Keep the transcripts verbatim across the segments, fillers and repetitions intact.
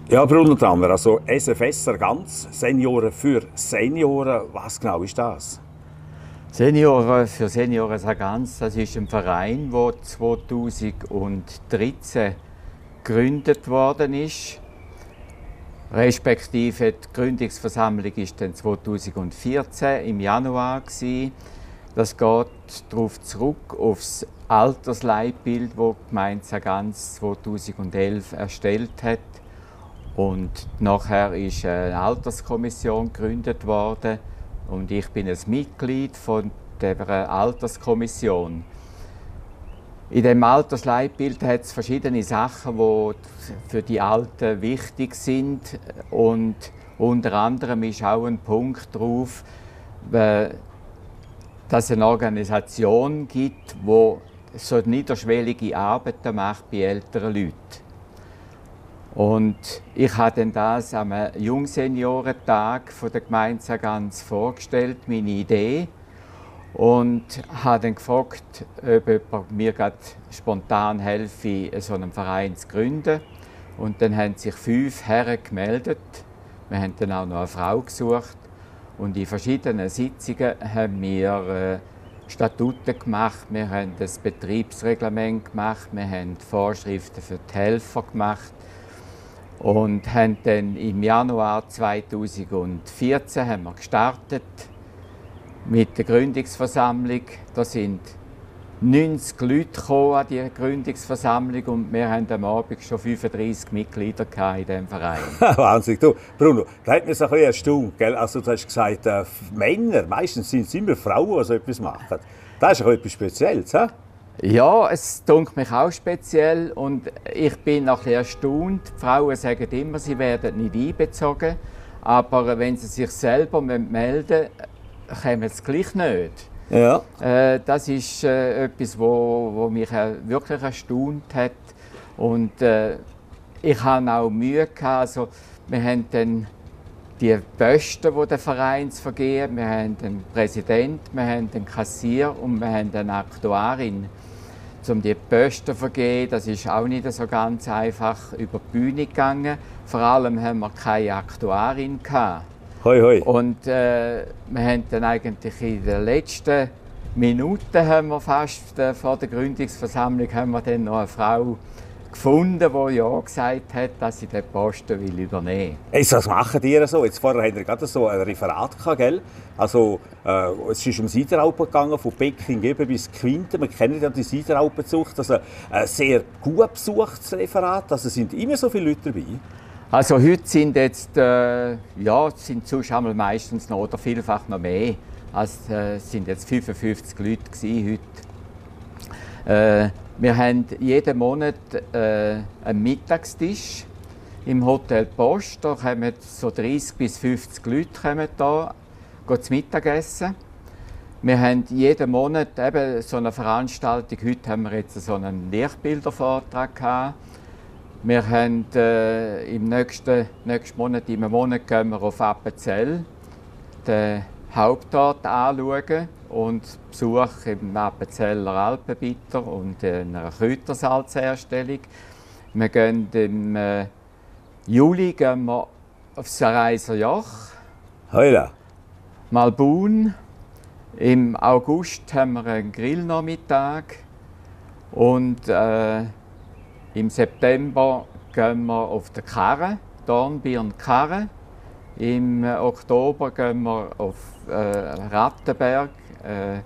Ja, Bruno Trammer, also S F S Sargans, Senioren für Senioren, was genau ist das? Senioren für Senioren Sargans, das ist ein Verein, der zweitausenddreizehn gegründet worden ist. Respektive die Gründungsversammlung war dann zweitausendvierzehn im Januar. Das geht darauf zurück, auf das Altersleitbild, das die Gemeinde Sargans zweitausendelf erstellt hat. Und nachher ist eine Alterskommission gegründet worden und ich bin ein Mitglied von dieser Alterskommission. In diesem Altersleitbild hat es verschiedene Sachen, die für die Alten wichtig sind. Und unter anderem ist auch ein Punkt darauf, dass es eine Organisation gibt, die so niederschwellige Arbeiten macht bei älteren Leuten. Und ich habe dann das am Jungseniorentag der Gemeinde Sargans vorgestellt, meine Idee. Und habe dann gefragt, ob jemand mir gerade spontan helfe, so einen Verein zu gründen. Und dann haben sich fünf Herren gemeldet. Wir haben dann auch noch eine Frau gesucht. Und in verschiedenen Sitzungen haben wir äh, Statuten gemacht, wir haben das Betriebsreglement gemacht, wir haben Vorschriften für die Helfer gemacht. Und haben dann im Januar zweitausendvierzehn haben wir gestartet mit der Gründungsversammlung. Da sind neunzig Leute an die Gründungsversammlung und wir haben am Abend schon fünfunddreissig Mitglieder in diesem Verein. Wahnsinn. Du, Bruno, da hat mir so ein bisschen erstaunt, gell? Also, du hast gesagt, äh, Männer, meistens sind es immer Frauen, die so etwas machen. Das ist auch etwas Spezielles, he? Ja, es dunkelt mich auch speziell und ich bin noch ein bisschen erstaunt. Die Frauen sagen immer, sie werden nicht einbezogen, aber wenn sie sich selber melden, kommen sie gleich nicht. Ja. Äh, das ist äh, etwas, wo, wo mich äh, wirklich erstaunt hat. Und äh, ich hatte auch Mühe gehabt. Also, wir haben dann die Posten, die der Verein vergeben. Wir haben den Präsidenten, wir haben den Kassier und wir haben eine Aktuarin. Um die Posten zu vergeben, das ist auch nicht so ganz einfach über die Bühne gegangen. Vor allem haben wir keine Aktuarin gehabt. Hoi, hoi. Und äh, wir haben dann eigentlich in den letzten Minuten haben wir fast äh, vor der Gründungsversammlung haben wir dann noch eine Frau gefunden, die ja gesagt hat, dass sie den Posten will übernehmen will. Hey, was machen die so? Jetzt vorher hatten wir gerade so ein Referat gehabt, gell? Also, äh, es ist um Sideralpen gegangen, von Peking bis Quinte. Wir kennen ja die Sideralpenzucht. Also, ein sehr gut besuchtes Referat. Also, sind immer so viele Leute dabei. Also heute sind jetzt, äh, ja, sind Zuschauer meistens noch oder vielfach noch mehr. Also, äh, es sind jetzt fünfundfünfzig Leute gewesen heute. Äh, wir haben jeden Monat äh, einen Mittagstisch im Hotel Post. Da kommen so dreißig bis fünfzig Leute kommen da, gehen zu Mittagessen. Wir haben jeden Monat eben so eine Veranstaltung. Heute haben wir jetzt so einen Lichtbildervortrag gehabt. Wir haben äh, im nächsten, nächsten Monat, im Monat gehen wir auf Appenzell, den Hauptort anschauen und Besuch im Appenzeller Alpenbitter und in einer Kräutersalzherstellung. Wir gehen im äh, Juli gehen wir aufs Reiser Joch, Heula. Malbun. Im August haben wir einen Grillnachmittag und äh, im September gehen wir auf die Karre, Dornbirn Karre. Im Oktober gehen wir auf äh, Rattenberg, äh,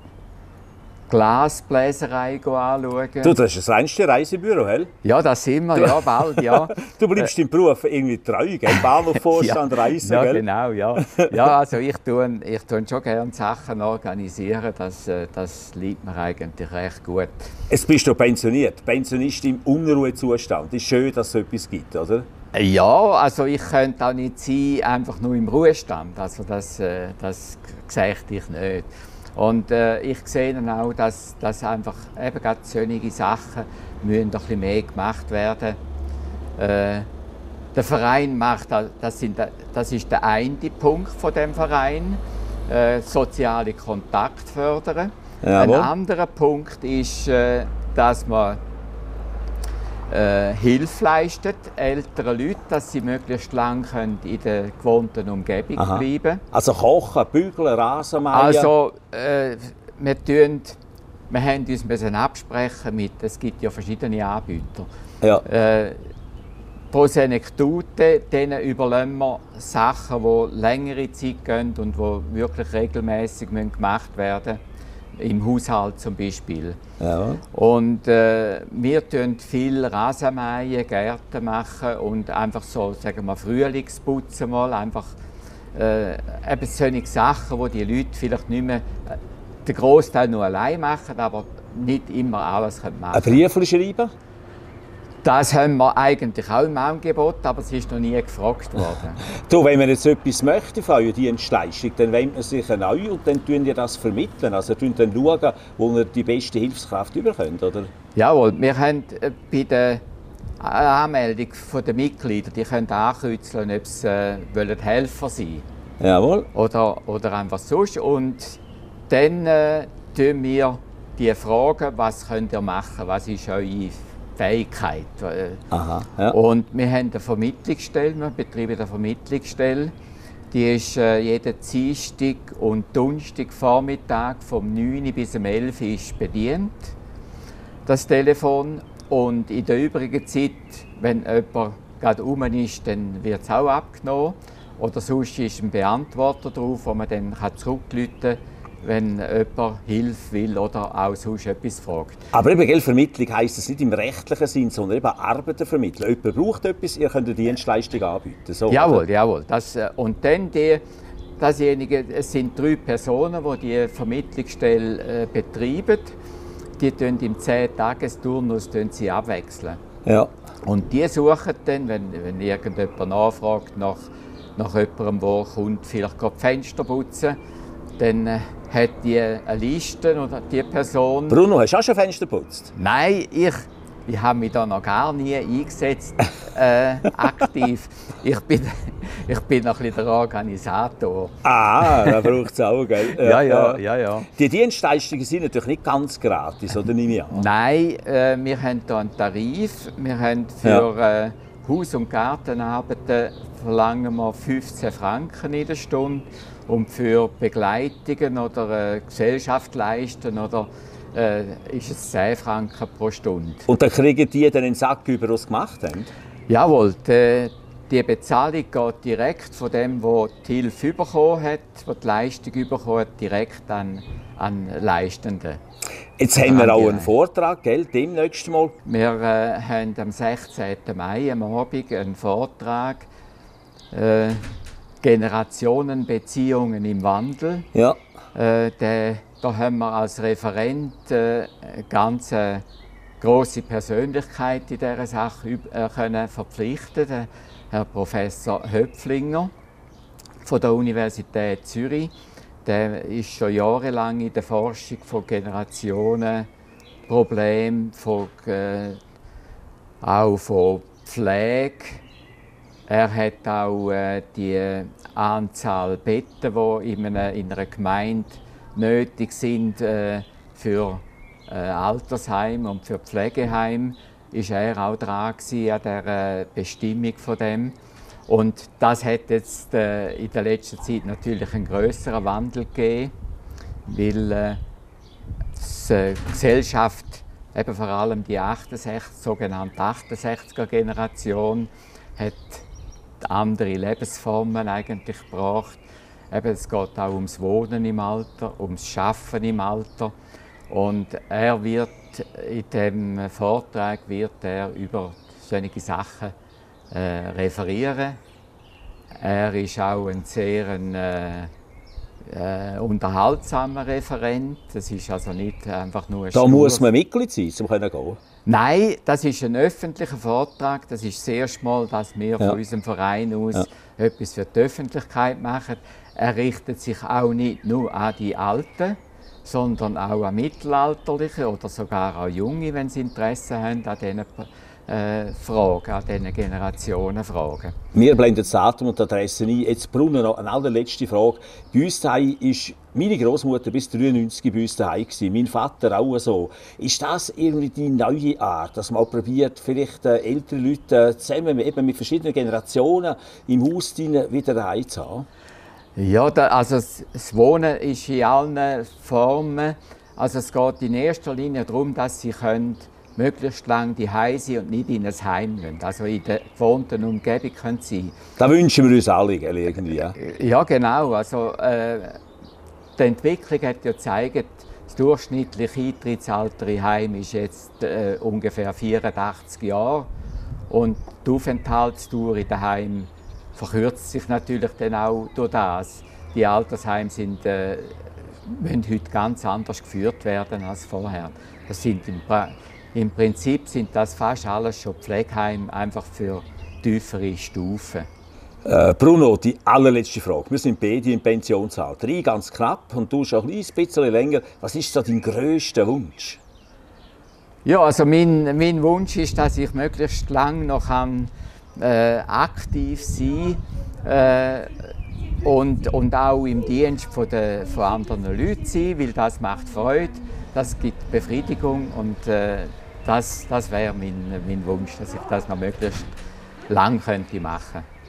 Glasbläserei anschauen. Du, das ist das reinste Reisebüro, hell? Ja, das sind wir, ja, bald, ja. Du bleibst deinem Beruf irgendwie treu, gell? Bahnhofvorstand, ja, Reisen, ja, gell? genau, ja. Ja, also ich tue, ich tue schon gerne Sachen organisieren, das, das liegt mir eigentlich recht gut. Jetzt bist du pensioniert, Pensionist im Unruhezustand. Ist schön, dass es so etwas gibt, oder? Ja, also ich könnte auch nicht sein, einfach nur im Ruhestand. Also das, das sehe ich nicht. Und äh, ich sehe dann auch, dass, dass einfach eben gerade solche Sachen müssen ein bisschen mehr gemacht werden. Äh, der Verein macht, das, sind, das ist der eine Punkt von dem Verein, äh, soziale Kontakte fördern. Jawohl. Ein anderer Punkt ist, äh, dass man äh, Hilfe leistet, älteren Leuten, dass sie möglichst lange in der gewohnten Umgebung Aha. bleiben. Also kochen, bügeln, Rasenmähen? Also, äh, wir, tun, wir haben uns müssen absprechen mit, es gibt ja verschiedene Anbieter. Ja. Äh, Pro Senectute, denen überlassen wir Sachen, die längere Zeit gehen und die wirklich regelmäßig gemacht werden müssen. Im Haushalt zum Beispiel. Ja. Und äh, wir tun viel Rasenmähen, Gärten machen und einfach so, sagen wir, Frühlingsputzen mal. Einfach äh, eben solche Sachen, die die Leute vielleicht nicht mehr, äh, den Großteil nur allein machen, aber nicht immer alles machen können. Ein Brief schreiben? Das haben wir eigentlich auch im Angebot, aber es ist noch nie gefragt worden. Du, wenn man jetzt etwas möchte von eurer Dienstleistung, dann wendet man sich an euch und dann tun ihr das vermitteln. Also tun dann schauen, wo ihr die beste Hilfskraft überkommt, oder? Jawohl, wir haben äh, bei der Anmeldung der Mitglieder, die können ankreuzeln, ob sie äh, wollen Helfer sein Jawohl. oder oder einfach sonst. Und dann äh, tun wir die fragen, was könnt ihr machen, was ist eure Fähigkeit. Aha, ja. Und wir haben eine Vermittlungsstelle, wir betreiben eine Vermittlungsstelle. Die ist äh, jeden Dienstag und Donnerstag Vormittag vom neun Uhr bis um elf Uhr ist bedient, das Telefon. Und in der übrigen Zeit, wenn jemand gerade rum ist, dann wird es auch abgenommen. Oder sonst ist ein Beantworter drauf, wo man dann zurückrufen kann, wenn jemand Hilfe will oder auch sonst etwas fragt. Aber eben, gell, Vermittlung heisst es nicht im rechtlichen Sinn, sondern eben Arbeiten vermitteln. Jemand braucht etwas, ihr könnt eine Dienstleistung anbieten. So, jawohl, oder? jawohl. Das, äh, und dann die, dasjenige, es sind drei Personen, die die Vermittlungsstelle äh, betreiben. Die tun im zehn-Tages-Turnus sie abwechseln. Ja. Und die suchen dann, wenn, wenn irgendjemand nachfragt nach, nach jemandem, der kommt, vielleicht gerade die Fenster putzen, dann äh, hat die eine Liste oder die Person. Bruno, hast du auch schon Fenster geputzt? Nein, ich, ich habe mich da noch gar nie eingesetzt, äh, aktiv. Ich bin, ich bin noch ein bisschen der Organisator. Ah, da braucht es auch, gell? Ja, ja, ja, ja. Die Dienstleistungen sind natürlich nicht ganz gratis, oder nehme ich an? Nein, äh, wir haben hier einen Tarif. Wir haben für ja. äh, Haus- und Gartenarbeiten verlangen wir fünfzehn Franken in der Stunde. Und für Begleitungen oder äh, Gesellschaft leisten oder, äh, ist es zehn Franken pro Stunde. Und dann kriegen die dann den Sack über, was sie gemacht haben? Jawohl, die, die Bezahlung geht direkt von dem, der die Hilfe bekommen hat, der die Leistung bekommen hat, direkt an, an Leistenden. Jetzt haben wir auch einen Vortrag, gell, demnächst mal. Wir äh, haben am sechzehnten Mai am Abend einen Vortrag. Äh, Generationenbeziehungen im Wandel. Ja. Äh, der, da haben wir als Referent äh, eine ganz äh, grosse Persönlichkeit in dieser Sache äh, können verpflichten, den Herr Professor Höpflinger von der Universität Zürich. Der ist schon jahrelang in der Forschung von Generationen, Problemen, von, äh, auch von Pflege. Er hat auch äh, die Anzahl Betten, die in einer, in einer Gemeinde nötig sind äh, für äh, Altersheim und für Pflegeheim, ist er auch dran gewesen, an der äh, Bestimmung von dem. Und das hat jetzt äh, in der letzten Zeit natürlich einen größeren Wandel gegeben, weil äh, die äh, Gesellschaft, eben vor allem die achtundsechzig, sogenannte achtundsechziger Generation, hat andere Lebensformen eigentlich gebracht. Eben, es geht auch ums Wohnen im Alter, ums Schaffen im Alter. Und er wird in dem Vortrag wird er über solche Sachen äh, referieren. Er ist auch ein sehr ein, äh, äh, unterhaltsamer Referent. Das ist also nicht einfach nur ein Da muss man Mitglied sein, um gehen zu können. Nein, das ist ein öffentlicher Vortrag. Das ist das erste Mal, dass wir ja. von unserem Verein aus ja. etwas für die Öffentlichkeit machen. Er richtet sich auch nicht nur an die Alten, sondern auch an Mittelalterliche oder sogar an Junge, wenn sie Interesse haben an diesen äh, Frage, an diesen Generationenfragen. Wir blenden das Datum und die Adresse ein. Jetzt, Bruno, noch eine allerletzte Frage. Bei uns daheim ist meine Großmutter bis dreiundneunzig bei uns daheim gewesen, mein Vater auch so. Ist das irgendwie die neue Art, dass man auch probiert, vielleicht äh, ältere Leute äh, zusammen eben mit verschiedenen Generationen im Haus wieder daheim zu haben? Ja, da, also das Wohnen ist in allen Formen. Also es geht in erster Linie darum, dass sie können möglichst lange daheim sein und nicht in ein Heim gehen. Also in der gewohnten Umgebung können sie sein. Das wünschen wir uns alle irgendwie. Ja, ja genau. Also, äh, die Entwicklung hat ja gezeigt, das durchschnittliche Eintrittsalter in Heim ist jetzt äh, ungefähr vierundachtzig Jahre. Und die Aufenthaltsdauer in den Heim verkürzt sich natürlich dann auch durch das. Die Altersheime sind, äh, müssen heute ganz anders geführt werden als vorher. Das sind im, im Prinzip sind das fast alles schon Pflegeheime, einfach für tiefere Stufen. Äh, Bruno, die allerletzte Frage. Wir sind beide im Pensionsalter. Ich ganz knapp und du schon ein bisschen länger. Was ist so dein grösster Wunsch? Ja, also mein, mein Wunsch ist, dass ich möglichst lange noch kann, äh, aktiv sein äh, und, und auch im Dienst von, der, von anderen Leuten sein, weil das macht Freude, das gibt Befriedigung und äh, das, das wäre mein, mein Wunsch, dass ich das noch möglichst lang könnte machen könnte.